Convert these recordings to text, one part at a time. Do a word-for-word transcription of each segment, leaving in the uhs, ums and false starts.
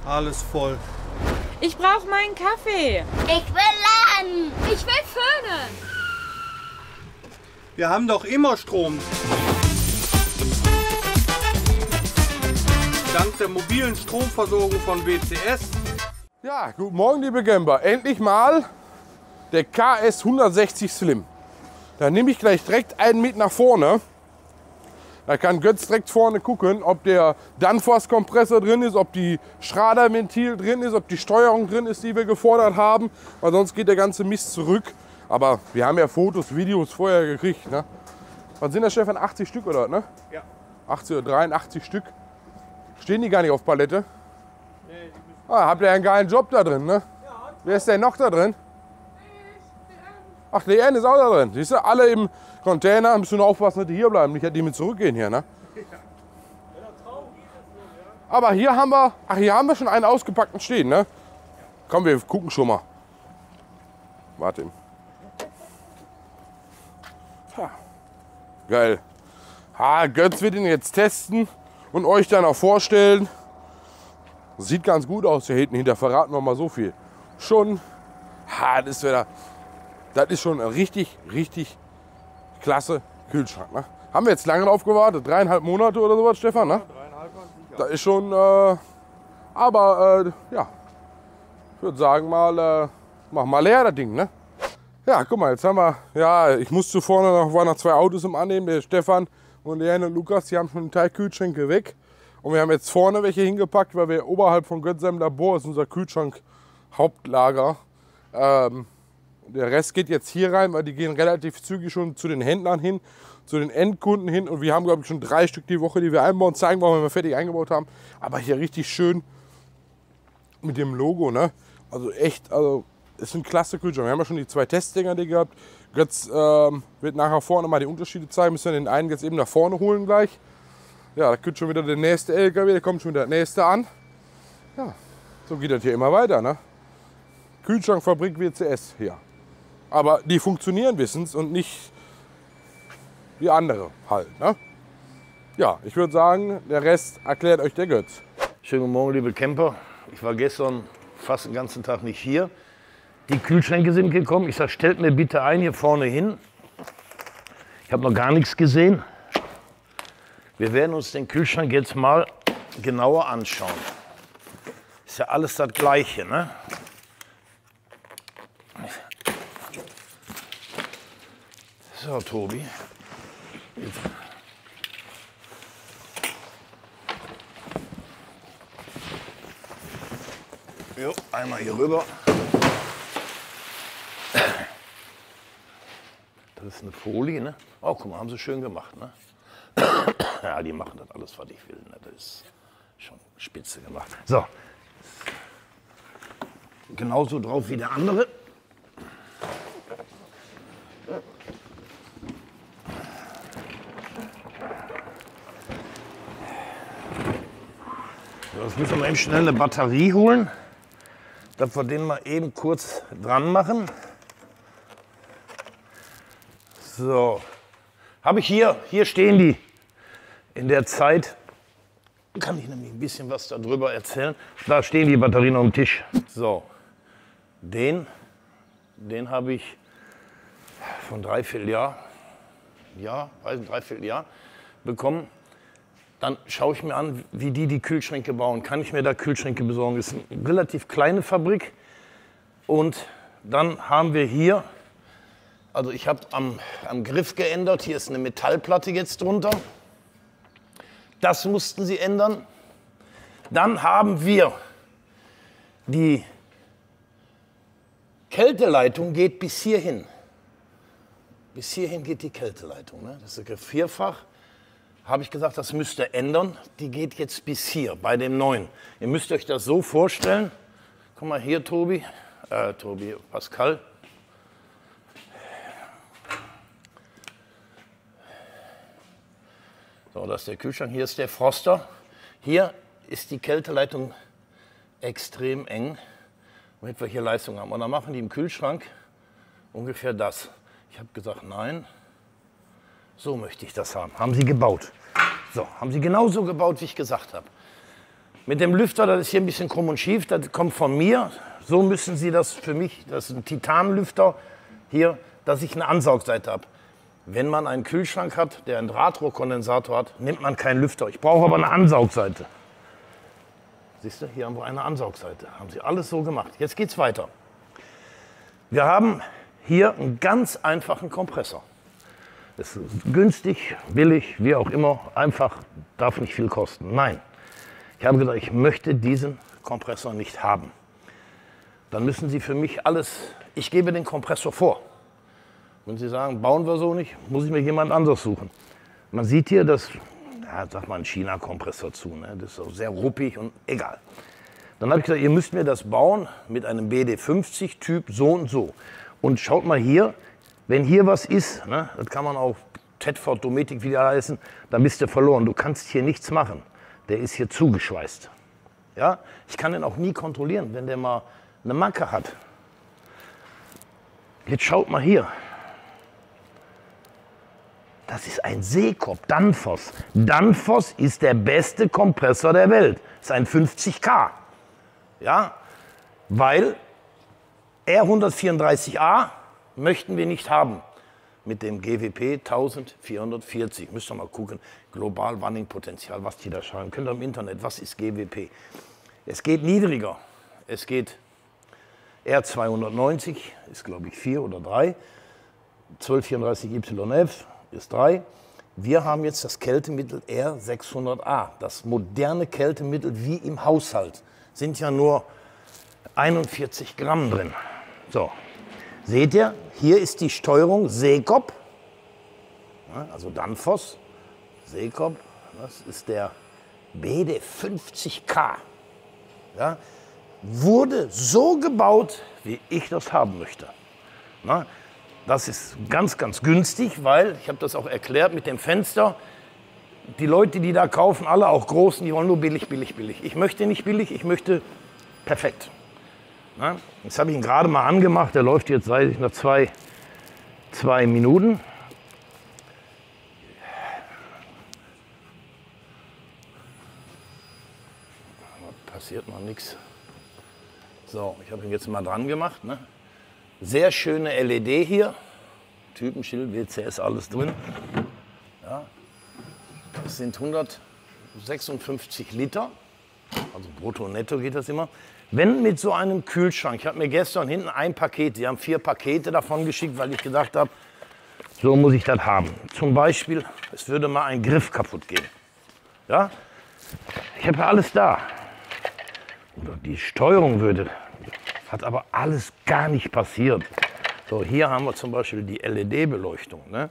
Alles voll. Ich brauche meinen Kaffee. Ich will laden. Ich will föhnen. Wir haben doch immer Strom. Dank der mobilen Stromversorgung von W C S. Ja, guten Morgen, liebe Camper. Endlich mal der K S hundertsechzig Slim. Da nehme ich gleich direkt einen mit nach vorne. Da kann Götz direkt vorne gucken, ob der Danfoss-Kompressor drin ist, ob die Schrader-Ventil drin ist, ob die Steuerung drin ist, die wir gefordert haben. Weil sonst geht der ganze Mist zurück. Aber wir haben ja Fotos, Videos vorher gekriegt. Ne? Was sind das, Stefan? achtzig Stück oder was, ne? Ja. achtzig oder dreiundachtzig Stück. Stehen die gar nicht auf Palette? Nee, die müssen. Ah, habt ihr einen geilen Job da drin, ne? Ja. Wer ist denn noch da drin? Ach, D N ist auch da drin. Siehst du, alle im Container. Müssen nur aufpassen, dass die hier bleiben. Nicht, dass die mit zurückgehen hier, ne? Aber hier haben wir, ach, hier haben wir schon einen ausgepackten stehen, ne? Komm, wir gucken schon mal. Warte. Ha. Geil. Ha, Götz wird ihn jetzt testen und euch dann auch vorstellen. Sieht ganz gut aus hier hinten. Hinter verraten wir mal so viel. Schon, ha, das ist wieder, das ist schon ein richtig, richtig klasse Kühlschrank. Ne? Haben wir jetzt lange drauf gewartet? Dreieinhalb Monate oder sowas, Stefan? Ne? Dreieinhalb, das ist schon, äh, aber äh, ja, ich würde sagen mal, äh, mach mal leer das Ding, ne? Ja, guck mal, jetzt haben wir, ja, ich musste vorne noch, waren noch zwei Autos im Annehmen, der Stefan und der Jan und Lukas, die haben schon einen Teil Kühlschränke weg. Und wir haben jetzt vorne welche hingepackt, weil wir oberhalb von Götzem Labor ist unser Kühlschrank Hauptlager. Ähm, der Rest geht jetzt hier rein, weil die gehen relativ zügig schon zu den Händlern hin, zu den Endkunden hin. Und wir haben, glaube ich, schon drei Stück die Woche, die wir einbauen, zeigen, warum wir fertig eingebaut haben. Aber hier richtig schön mit dem Logo, ne? Also echt, also ist ein klasse Kühlschrank. Wir haben ja schon die zwei Testdinger die gehabt. Götz ähm, wird nachher vorne mal die Unterschiede zeigen. Müssen wir den einen jetzt eben nach vorne holen gleich. Ja, da kommt schon wieder der nächste L K W, da kommt schon wieder der nächste an. Ja, so geht das hier immer weiter, ne? Kühlschrankfabrik W C S hier. Aber die funktionieren wissens und nicht wie andere halt, ne? Ja, ich würde sagen, der Rest erklärt euch der Götz. Schönen guten Morgen, liebe Camper. Ich war gestern fast den ganzen Tag nicht hier. Die Kühlschränke sind gekommen. Ich sage, stellt mir bitte ein hier vorne hin. Ich habe noch gar nichts gesehen. Wir werden uns den Kühlschrank jetzt mal genauer anschauen. Ist ja alles das Gleiche, ne? So, Tobi. Jetzt. Jo, einmal hier rüber. Das ist eine Folie, ne? Oh, guck mal, haben sie schön gemacht, ne? Ja, die machen das alles, was ich will, ne? Das ist schon spitze gemacht. So. Genauso drauf wie der andere. So, jetzt müssen wir eben schnell eine Batterie holen, dass wir den mal eben kurz dran machen. So, habe ich hier, hier stehen die. In der Zeit kann ich nämlich ein bisschen was darüber erzählen. Da stehen die Batterien auf dem Tisch. So, den, den habe ich von dreiviertel Jahr, ja, weiß ein dreiviertel Jahr bekommen. Dann schaue ich mir an, wie die die Kühlschränke bauen. Kann ich mir da Kühlschränke besorgen? Das ist eine relativ kleine Fabrik. Und dann haben wir hier, also ich habe am, am Griff geändert. Hier ist eine Metallplatte jetzt drunter. Das mussten sie ändern. Dann haben wir die Kälteleitung geht bis hierhin. Bis hierhin geht die Kälteleitung. Ne? Das ist vierfach. Habe ich gesagt, das müsst ihr ändern. Die geht jetzt bis hier bei dem neuen. Ihr müsst euch das so vorstellen. Guck mal hier, Tobi, äh, Tobi, Pascal. So, das ist der Kühlschrank. Hier ist der Froster. Hier ist die Kälteleitung extrem eng, damit wir hier Leistung haben. Und dann machen die im Kühlschrank ungefähr das. Ich habe gesagt, nein, so möchte ich das haben. Haben sie gebaut. So, haben sie genauso gebaut, wie ich gesagt habe. Mit dem Lüfter, das ist hier ein bisschen krumm und schief, das kommt von mir. So müssen Sie das für mich, das ist ein Titanlüfter hier, dass ich eine Ansaugseite habe. Wenn man einen Kühlschrank hat, der einen Drahtrohrkondensator hat, nimmt man keinen Lüfter. Ich brauche aber eine Ansaugseite. Siehst du, hier haben wir eine Ansaugseite. Haben Sie alles so gemacht. Jetzt geht's weiter. Wir haben hier einen ganz einfachen Kompressor. Das ist günstig, billig, wie auch immer, einfach, darf nicht viel kosten. Nein, ich habe gesagt, ich möchte diesen Kompressor nicht haben. Dann müssen Sie für mich alles, ich gebe den Kompressor vor. Wenn Sie sagen, bauen wir so nicht, muss ich mir jemand anderes suchen. Man sieht hier, dass, ja, sag mal, ein China-Kompressor zu, ne? Das ist auch sehr ruppig und egal. Dann habe ich gesagt, ihr müsst mir das bauen mit einem B D fünfzig Typ so und so. Und schaut mal hier, wenn hier was ist, ne, das kann man auf Tedford, Dometic, wie die alle heißen, dann bist du verloren. Du kannst hier nichts machen. Der ist hier zugeschweißt. Ja? Ich kann den auch nie kontrollieren, wenn der mal eine Macke hat. Jetzt schaut mal hier. Das ist ein Seekop, Danfoss. Danfoss ist der beste Kompressor der Welt. Das ist ein fünfzig K. Ja? Weil R hundertvierunddreißig A möchten wir nicht haben. Mit dem G W P eintausendvierhundertvierzig. Müsst ihr mal gucken. Global Warning Potential, was die da schreiben. Könnt ihr im Internet, was ist G W P? Es geht niedriger. Es geht R zweihundertneunzig, ist glaube ich vier oder drei. zwölfhundertvierunddreißig Y F ist drei. Wir haben jetzt das Kältemittel R sechshundert A. Das moderne Kältemittel wie im Haushalt. Sind ja nur einundvierzig Gramm drin. So, seht ihr, hier ist die Steuerung Seekop, also Danfoss, Seekop, das ist der B D fünfzig K. Ja, wurde so gebaut, wie ich das haben möchte. Na, das ist ganz, ganz günstig, weil, ich habe das auch erklärt mit dem Fenster, die Leute, die da kaufen, alle auch Großen, die wollen nur billig, billig, billig. Ich möchte nicht billig, ich möchte perfekt. Na, jetzt habe ich ihn gerade mal angemacht, der läuft jetzt seit ich nach zwei, zwei Minuten. Da passiert noch nichts. So, ich habe ihn jetzt mal dran gemacht. Ne? Sehr schöne L E D hier, Typenschild, W C S, alles drin. Ja. Das sind hundertsechsundfünfzig Liter, also brutto, netto geht das immer. Wenn mit so einem Kühlschrank, ich habe mir gestern hinten ein Paket, die haben vier Pakete davon geschickt, weil ich gedacht habe, so muss ich das haben. Zum Beispiel, es würde mal ein Griff kaputt gehen. Ja? Ich habe ja alles da. Oder die Steuerung würde, hat aber alles gar nicht passiert. So, hier haben wir zum Beispiel die L E D-Beleuchtung. Ne?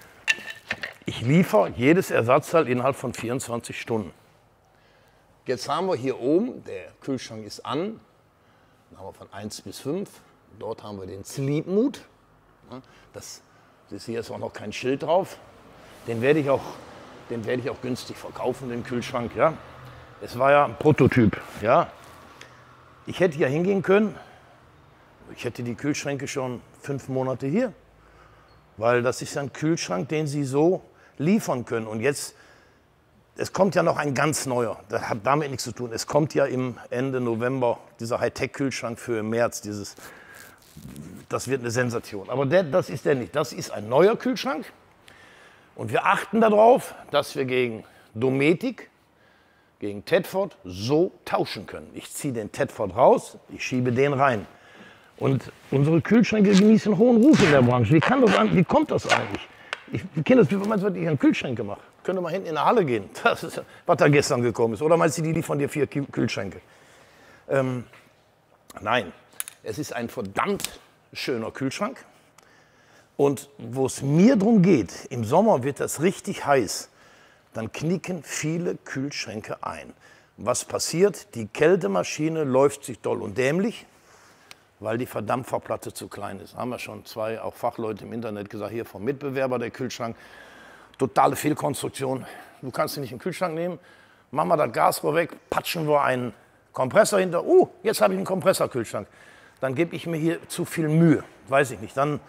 Ich liefere jedes Ersatzteil innerhalb von vierundzwanzig Stunden. Jetzt haben wir hier oben, der Kühlschrank ist an, dann haben wir von eins bis fünf. Dort haben wir den Sleep Mode. Das, das hier ist auch noch kein Schild drauf. Den werde ich auch, den werde ich auch günstig verkaufen, den Kühlschrank. Ja. Es war ja ein Prototyp. Ja. Ich hätte ja hingehen können, ich hätte die Kühlschränke schon fünf Monate hier. Weil das ist ja ein Kühlschrank, den Sie so liefern können. Und jetzt, es kommt ja noch ein ganz neuer, das hat damit nichts zu tun. Es kommt ja im Ende November dieser Hightech-Kühlschrank für im März. Dieses, das wird eine Sensation. Aber der, das ist der nicht. Das ist ein neuer Kühlschrank. Und wir achten darauf, dass wir gegen Dometic, gegen Tedford so tauschen können. Ich ziehe den Tedford raus, ich schiebe den rein. Und unsere Kühlschränke genießen hohen Ruf in der Branche. Wie, kann das, wie kommt das eigentlich? Ich kenne das, wie meinst du, was ich an Kühlschränke mache? Könnt ihr mal hinten in der Halle gehen, das ist, was da gestern gekommen ist. Oder meinst du, die liefern dir vier Kühlschränke? Ähm, nein, es ist ein verdammt schöner Kühlschrank. Und wo es mir darum geht, im Sommer wird das richtig heiß, dann knicken viele Kühlschränke ein. Was passiert? Die Kältemaschine läuft sich doll und dämlich, weil die Verdampferplatte zu klein ist. Haben wir schon zwei auch Fachleute im Internet gesagt, hier vom Mitbewerber der Kühlschrank. Totale Fehlkonstruktion. Du kannst nicht einen Kühlschrank nehmen, machen wir das Gasrohr weg, patschen wir einen Kompressor hinter. Uh, jetzt habe ich einen Kompressorkühlschrank. Dann gebe ich mir hier zu viel Mühe. Weiß ich nicht. Dann,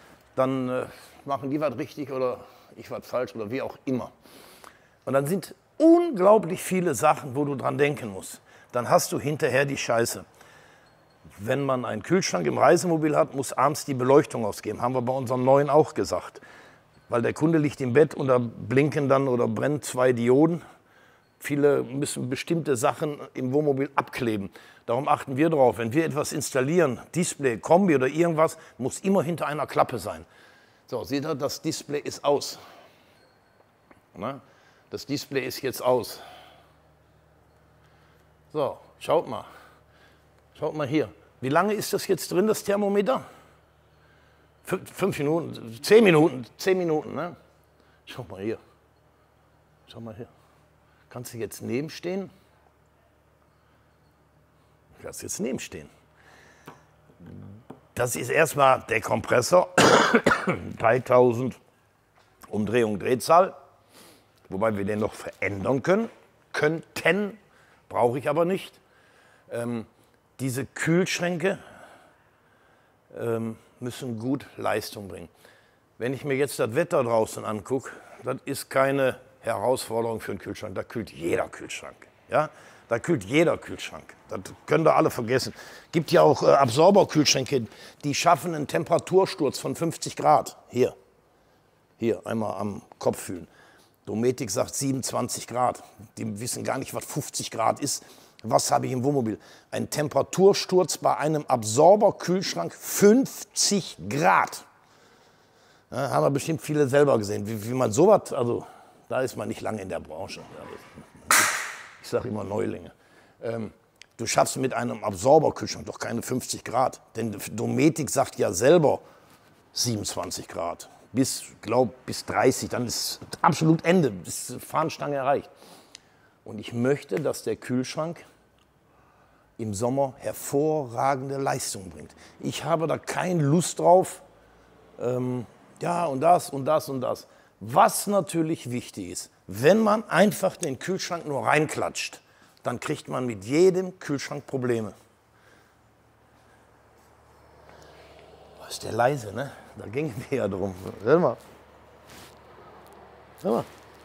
dann äh, machen die was richtig oder ich was falsch oder wie auch immer. Und dann sind unglaublich viele Sachen, wo du dran denken musst. Dann hast du hinterher die Scheiße. Wenn man einen Kühlschrank im Reisemobil hat, muss abends die Beleuchtung ausgehen. Haben wir bei unserem neuen auch gesagt. Weil der Kunde liegt im Bett und da blinken dann oder brennen zwei Dioden. Viele müssen bestimmte Sachen im Wohnmobil abkleben. Darum achten wir darauf, wenn wir etwas installieren, Display, Kombi oder irgendwas, muss immer hinter einer Klappe sein. So, seht ihr, das Display ist aus. Na, das Display ist jetzt aus. So, schaut mal. Schaut mal hier. Wie lange ist das jetzt drin, das Thermometer? Fünf, fünf Minuten, zehn Minuten, zehn Minuten, ne? Schau mal hier. Schau mal hier. Kannst du jetzt nebenstehen? Du kannst jetzt nebenstehen. Das ist erstmal der Kompressor. dreitausend Umdrehungen Drehzahl. Wobei wir den noch verändern können. Könnten, brauche ich aber nicht. Ähm, diese Kühlschränke ähm, müssen gut Leistung bringen. Wenn ich mir jetzt das Wetter draußen angucke, das ist keine Herausforderung für einen Kühlschrank. Da kühlt jeder Kühlschrank. Ja? Da kühlt jeder Kühlschrank. Das könnt ihr alle vergessen. Es gibt ja auch äh, Absorberkühlschränke, die schaffen einen Temperatursturz von fünfzig Grad. Hier, hier einmal am Kopf fühlen. Dometic sagt siebenundzwanzig Grad. Die wissen gar nicht, was fünfzig Grad ist. Was habe ich im Wohnmobil? Ein Temperatursturz bei einem Absorberkühlschrank fünfzig Grad. Ja, haben wir bestimmt viele selber gesehen. Wie, wie man sowas, also da ist man nicht lange in der Branche. Ich sage immer Neulinge. Ähm, du schaffst mit einem Absorberkühlschrank doch keine fünfzig Grad. Denn Dometic sagt ja selber siebenundzwanzig Grad. Bis, glaub, bis dreißig, dann ist absolut Ende, bis Fahnenstange erreicht. Und ich möchte, dass der Kühlschrank im Sommer hervorragende Leistung bringt. Ich habe da keine Lust drauf, ähm, ja und das und das und das. Was natürlich wichtig ist, wenn man einfach den Kühlschrank nur reinklatscht, dann kriegt man mit jedem Kühlschrank Probleme. Was ist der leise, ne? Da ging es mir ja drum. Hör mal. Hör mal.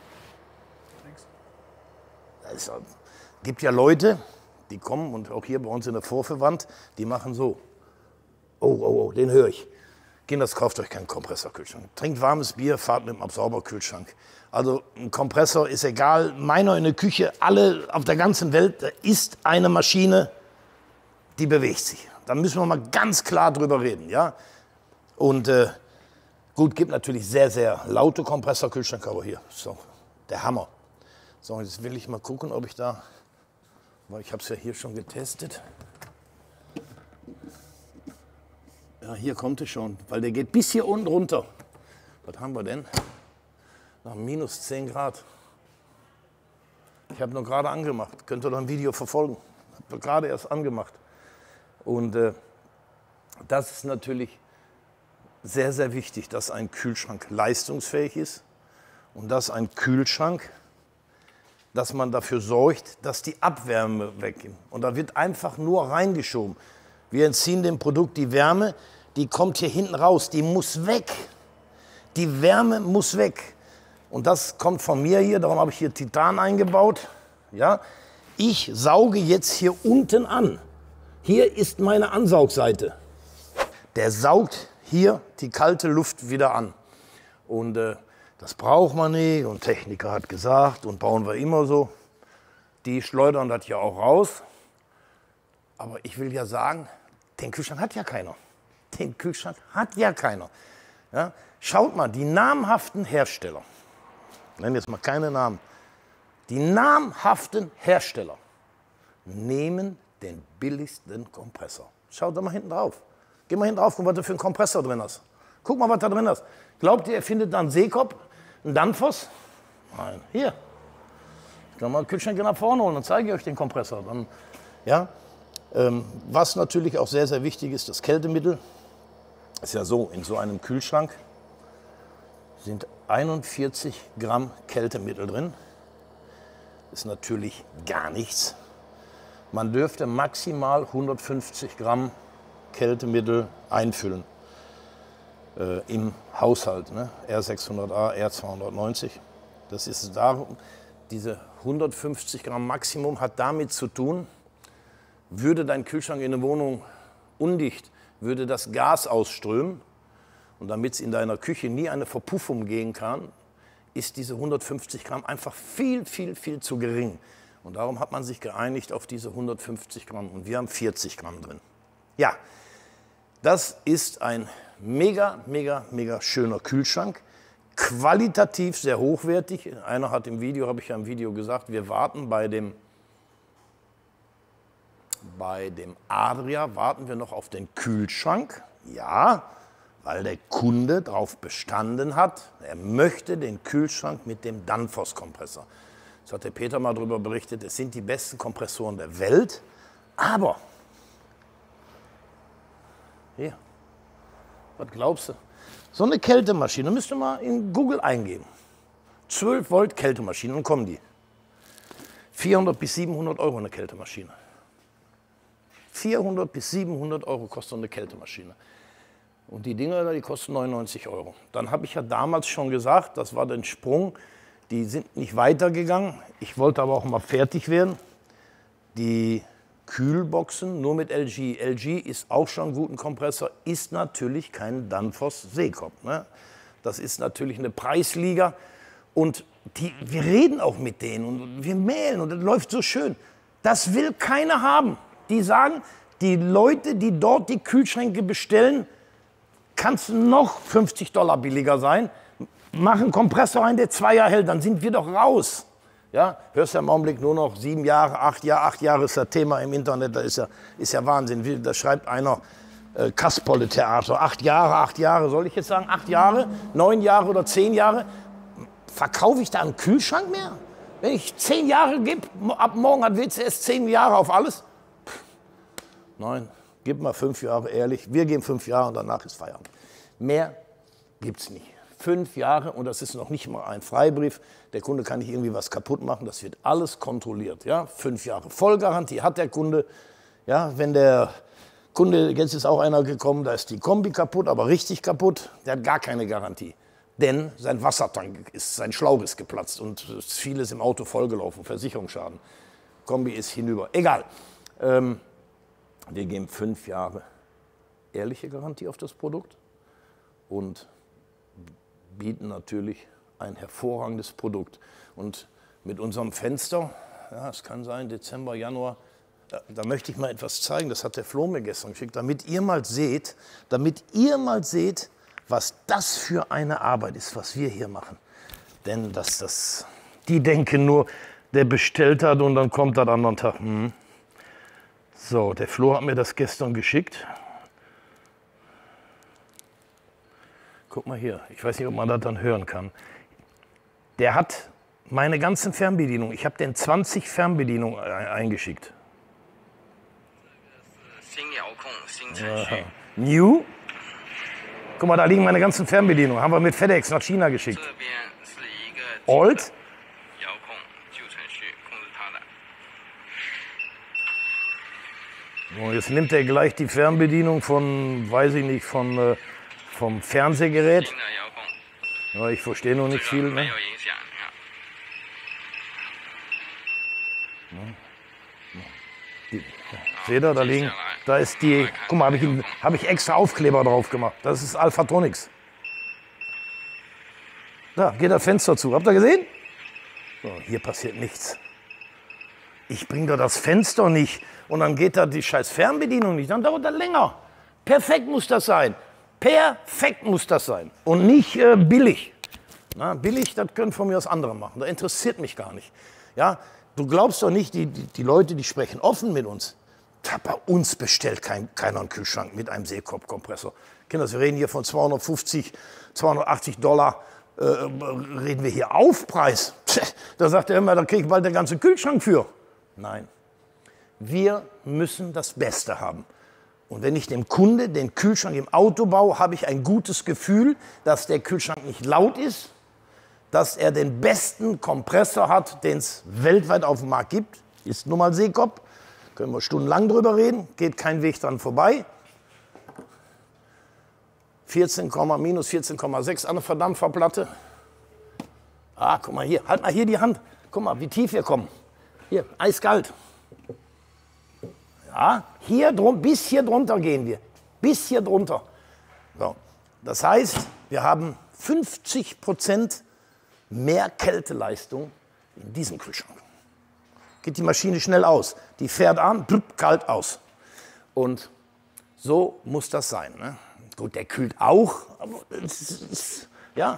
Es gibt ja Leute, die kommen, und auch hier bei uns in der Vorverwand, die machen so. Oh, oh, oh, den höre ich. Kinders, kauft euch keinen Kompressorkühlschrank. Trinkt warmes Bier, fahrt mit dem Absorberkühlschrank. Also ein Kompressor ist egal. Meiner in der Küche, alle auf der ganzen Welt, da ist eine Maschine, die bewegt sich. Da müssen wir mal ganz klar drüber reden. Ja? Und äh, gut, gibt natürlich sehr, sehr laute Kompressorkühlschränke, aber hier, so, der Hammer. So, jetzt will ich mal gucken, ob ich da, weil ich habe es ja hier schon getestet. Ja, hier kommt es schon, weil der geht bis hier unten runter. Was haben wir denn? Nach minus zehn Grad. Ich habe nur gerade angemacht. Könnt ihr noch ein Video verfolgen. Ich habe gerade erst angemacht. Und äh, das ist natürlich sehr, sehr wichtig, dass ein Kühlschrank leistungsfähig ist und dass ein Kühlschrank, dass man dafür sorgt, dass die Abwärme weggeht. Und da wird einfach nur reingeschoben. Wir entziehen dem Produkt die Wärme, die kommt hier hinten raus, die muss weg. Die Wärme muss weg. Und das kommt von mir hier, darum habe ich hier Titan eingebaut. Ja? Ich sauge jetzt hier unten an. Hier ist meine Ansaugseite. Der saugt hier die kalte Luft wieder an. Und äh, das braucht man nicht. Und Techniker hat gesagt, und bauen wir immer so. Die schleudern das ja auch raus. Aber ich will ja sagen, den Kühlschrank hat ja keiner. Den Kühlschrank hat ja keiner. Ja? Schaut mal, die namhaften Hersteller, ich nenne jetzt mal keine Namen, die namhaften Hersteller nehmen den billigsten Kompressor. Schaut da mal hinten drauf. Geh mal hinten drauf, guck, was da für ein Kompressor drin ist. Guck mal, was da drin ist. Glaubt ihr, er findet da einen Seekopf, einen Danfoss? Nein, hier. Ich kann mal einen Kühlschrank nach vorne holen und zeige euch den Kompressor. Dann, ja, ähm, was natürlich auch sehr, sehr wichtig ist, das Kältemittel. Ist ja so, in so einem Kühlschrank sind einundvierzig Gramm Kältemittel drin. Ist natürlich gar nichts. Man dürfte maximal hundertfünfzig Gramm Kältemittel einfüllen äh, im Haushalt, ne? R sechshundert A, R zweihundertneunzig. Das ist darum, diese hundertfünfzig Gramm Maximum hat damit zu tun, würde dein Kühlschrank in der Wohnung undicht, würde das Gas ausströmen und damit es in deiner Küche nie eine Verpuffung gehen kann, ist diese hundertfünfzig Gramm einfach viel, viel, viel zu gering. Und darum hat man sich geeinigt auf diese hundertfünfzig Gramm und wir haben vierzig Gramm drin. Ja, das ist ein mega, mega, mega schöner Kühlschrank. Qualitativ sehr hochwertig. Einer hat im Video, habe ich ja im Video gesagt, wir warten bei dem, bei dem Adria, warten wir noch auf den Kühlschrank. Ja, weil der Kunde darauf bestanden hat, er möchte den Kühlschrank mit dem Danfoss-Kompressor. Das hat der Peter mal darüber berichtet, es sind die besten Kompressoren der Welt, aber, hier, was glaubst du? So eine Kältemaschine, müsst ihr mal in Google eingeben. zwölf Volt Kältemaschine, dann kommen die. vierhundert bis siebenhundert Euro eine Kältemaschine. vierhundert bis siebenhundert Euro kostet so eine Kältemaschine. Und die Dinger, die kosten neunundneunzig Euro. Dann habe ich ja damals schon gesagt, das war der Sprung, die sind nicht weitergegangen. Ich wollte aber auch mal fertig werden. Die Kühlboxen nur mit L G. L G ist auch schon ein guter Kompressor, ist natürlich kein Danfoss Seekop. Ne? Das ist natürlich eine Preisliga und die, wir reden auch mit denen und wir mailen und das läuft so schön. Das will keiner haben. Die sagen, die Leute, die dort die Kühlschränke bestellen, kann es noch fünfzig Dollar billiger sein. Mach einen Kompressor rein, der zwei Jahre hält, dann sind wir doch raus. Ja, hörst ja im Augenblick nur noch sieben Jahre, acht Jahre, acht Jahre ist das Thema im Internet, das ist ja, ist ja Wahnsinn. Da schreibt einer äh, Kasperle-Theater, acht Jahre, acht Jahre, soll ich jetzt sagen acht Jahre, neun Jahre oder zehn Jahre? Verkaufe ich da einen Kühlschrank mehr? Wenn ich zehn Jahre gebe, ab morgen hat W C S zehn Jahre auf alles? Pff, nein, gib mal fünf Jahre, ehrlich, wir geben fünf Jahre und danach ist Feierabend. Mehr gibt's nicht. Fünf Jahre und das ist noch nicht mal ein Freibrief. Der Kunde kann nicht irgendwie was kaputt machen. Das wird alles kontrolliert. Ja? Fünf Jahre Vollgarantie hat der Kunde. Ja, wenn der Kunde, jetzt ist auch einer gekommen, da ist die Kombi kaputt, aber richtig kaputt, der hat gar keine Garantie. Denn sein Wassertank ist, sein Schlauch ist geplatzt und vieles im Auto vollgelaufen, Versicherungsschaden. Kombi ist hinüber. Egal. Ähm, wir geben fünf Jahre ehrliche Garantie auf das Produkt und bieten natürlich ein hervorragendes Produkt. Und mit unserem Fenster, ja, es kann sein, Dezember, Januar, da, da möchte ich mal etwas zeigen, das hat der Flo mir gestern geschickt, damit ihr mal seht, damit ihr mal seht, was das für eine Arbeit ist, was wir hier machen. Denn das, das, die denken nur, der bestellt hat und dann kommt das am anderen Tag. Hm. So, der Flo hat mir das gestern geschickt. Guck mal hier, ich weiß nicht, ob man das dann hören kann. Der hat meine ganzen Fernbedienungen, ich habe den zwanzig Fernbedienungen eingeschickt. Aha. New. Guck mal, da liegen meine ganzen Fernbedienungen, haben wir mit FedEx nach China geschickt. Old. So, jetzt nimmt er gleich die Fernbedienung von, weiß ich nicht, von... Äh, vom Fernsehgerät. Ja, ich verstehe noch nicht viel. Ne? Die, seht ihr, da liegen, da ist die, guck mal, habe ich, hab ich extra Aufkleber drauf gemacht. Das ist Alphatronics. Da geht das Fenster zu. Habt ihr gesehen? So, hier passiert nichts. Ich bringe da das Fenster nicht und dann geht da die scheiß Fernbedienung nicht. Dann dauert das länger. Perfekt muss das sein. Perfekt muss das sein und nicht äh, billig. Na, billig, das können von mir aus andere machen. Das interessiert mich gar nicht. Ja, du glaubst doch nicht, die, die, die Leute, die sprechen offen mit uns. Bei uns bestellt kein, keiner einen Kühlschrank mit einem Seekop-Kompressor. Kinder, wir reden hier von zweihundertfünfzig, zweihundertachtzig Dollar. Äh, reden wir hier Aufpreis. Da sagt er immer, da kriege ich bald den ganzen Kühlschrank für. Nein, wir müssen das Beste haben. Und wenn ich dem Kunde den Kühlschrank im Auto baue, habe ich ein gutes Gefühl, dass der Kühlschrank nicht laut ist, dass er den besten Kompressor hat, den es weltweit auf dem Markt gibt. Ist nun mal Seekop. Können wir stundenlang drüber reden, geht kein Weg dran vorbei. vierzehn, minus vierzehn Komma sechs an der Verdampferplatte. Ah, guck mal hier, halt mal hier die Hand. Guck mal, wie tief wir kommen. Hier, eiskalt. Ja, hier drum, bis hier drunter gehen wir. Bis hier drunter. So. Das heißt, wir haben fünfzig Prozent mehr Kälteleistung in diesem Kühlschrank. Geht die Maschine schnell aus. Die fährt an, blub, kalt aus. Und so muss das sein. Ne? Gut, der kühlt auch. Aber es ist, ja,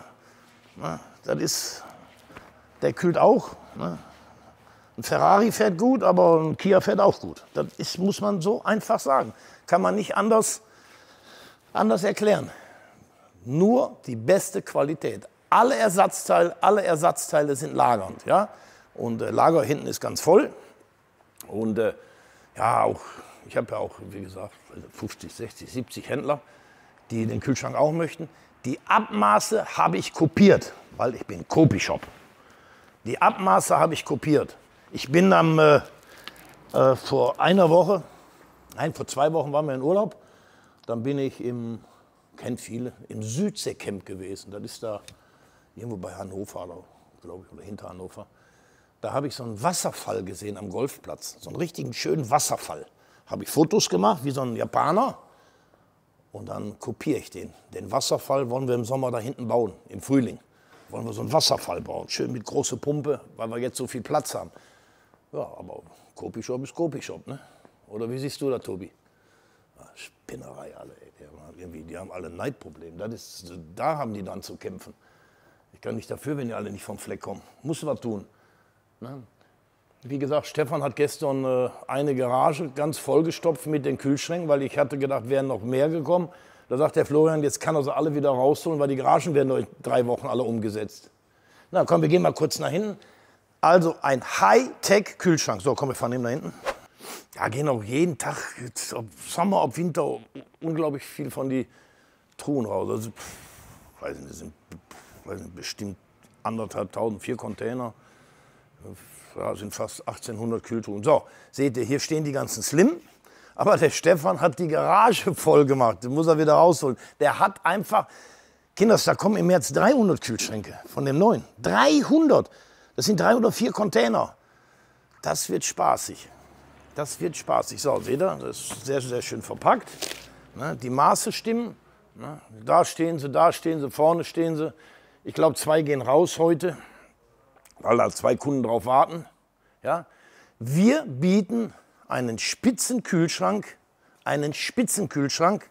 das ist, der kühlt auch. Ne? Ein Ferrari fährt gut, aber ein Kia fährt auch gut. Das ist, muss man so einfach sagen. Kann man nicht anders, anders erklären. Nur die beste Qualität. Alle Ersatzteile, alle Ersatzteile sind lagernd. Ja? Und äh, Lager hinten ist ganz voll. Und äh, ja, auch, ich habe ja auch, wie gesagt, fünfzig, sechzig, siebzig Händler, die den Kühlschrank auch möchten. Die Abmaße habe ich kopiert, weil ich bin Copyshop. Die Abmaße habe ich kopiert. Ich bin am, äh, äh, vor einer Woche, nein, vor zwei Wochen waren wir in Urlaub. Dann bin ich im, kennt viele, im Südseecamp gewesen. Das ist da irgendwo bei Hannover, glaube ich, oder hinter Hannover. Da habe ich so einen Wasserfall gesehen am Golfplatz. So einen richtigen schönen Wasserfall. Habe ich Fotos gemacht, wie so ein Japaner. Und dann kopiere ich den. Den Wasserfall wollen wir im Sommer da hinten bauen, im Frühling. Wollen wir so einen Wasserfall bauen, schön mit großer Pumpe, weil wir jetzt so viel Platz haben. Ja, aber Copyshop ist Copyshop, ne? Oder wie siehst du das, Tobi? Ja, Spinnerei alle, ey. Die haben, irgendwie, die haben alle ein Neidproblem. Das ist, da haben die dann zu kämpfen. Ich kann nicht dafür, wenn die alle nicht vom Fleck kommen. Muss was tun. Ne? Wie gesagt, Stefan hat gestern äh, eine Garage ganz vollgestopft mit den Kühlschränken, weil ich hatte gedacht, wären noch mehr gekommen. Da sagt der Florian, jetzt kann er sie alle wieder rausholen, weil die Garagen werden nur in drei Wochen alle umgesetzt. Na komm, wir gehen mal kurz nach hinten. Also ein Hightech-Kühlschrank. So, komm, wir fahren eben nach hinten. Ja, gehen auch jeden Tag, jetzt, ob Sommer, ob Winter, unglaublich viel von die Truhen raus. Also, pff, weiß nicht, das sind weiß nicht, bestimmt anderthalbtausend, vier Container. Ja, sind fast achtzehnhundert Kühltruhen. So, seht ihr, hier stehen die ganzen Slim. Aber der Stefan hat die Garage voll gemacht. Den muss er wieder rausholen. Der hat einfach, Kinders, da kommen im März dreihundert Kühlschränke von dem neuen. dreihundert. Das sind dreihundertvier Container. Das wird spaßig. Das wird spaßig. So, seht ihr, das ist sehr, sehr schön verpackt. Ne, die Maße stimmen. Ne, da stehen sie, da stehen sie, vorne stehen sie. Ich glaube, zwei gehen raus heute, weil da zwei Kunden drauf warten. Ja? Wir bieten einen Spitzenkühlschrank, einen Spitzenkühlschrank,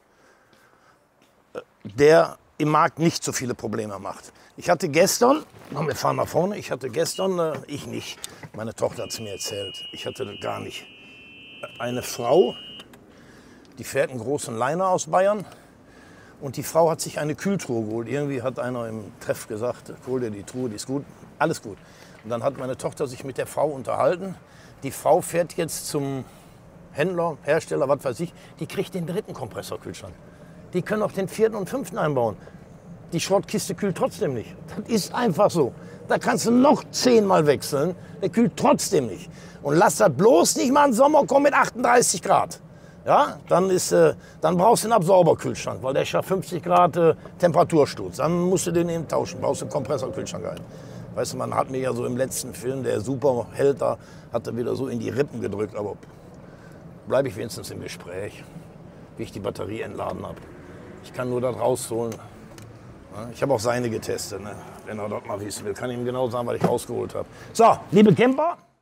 der im Markt nicht so viele Probleme macht. Ich hatte gestern, wir fahren nach vorne, ich hatte gestern, äh, ich nicht, meine Tochter hat es mir erzählt, ich hatte das gar nicht. Eine Frau, die fährt einen großen Liner aus Bayern und die Frau hat sich eine Kühltruhe geholt. Irgendwie hat einer im Treff gesagt, hol dir die Truhe, die ist gut, alles gut. Und dann hat meine Tochter sich mit der Frau unterhalten. Die Frau fährt jetzt zum Händler, Hersteller, was weiß ich, die kriegt den dritten Kompressorkühlschrank. Die können auch den vierten und fünften einbauen. Die Schrottkiste kühlt trotzdem nicht. Das ist einfach so. Da kannst du noch zehnmal wechseln, der kühlt trotzdem nicht. Und lass das bloß nicht mal im Sommer kommen mit achtunddreißig Grad. Ja, dann, ist, äh, dann brauchst du einen Absorberkühlschrank, weil der schafft fünfzig Grad äh, Temperatursturz. Dann musst du den eben tauschen, brauchst du einen Kompressorkühlschrank ein. Weißt du, man hat mir ja so im letzten Film, der Superheld da, hat er wieder so in die Rippen gedrückt. Aber bleibe ich wenigstens im Gespräch, wie ich die Batterie entladen habe. Ich kann nur das rausholen. Ja, ich habe auch seine getestet, ne? Wenn er das mal wissen will, kann ich ihm genau sagen, was ich rausgeholt habe. So, liebe Camper,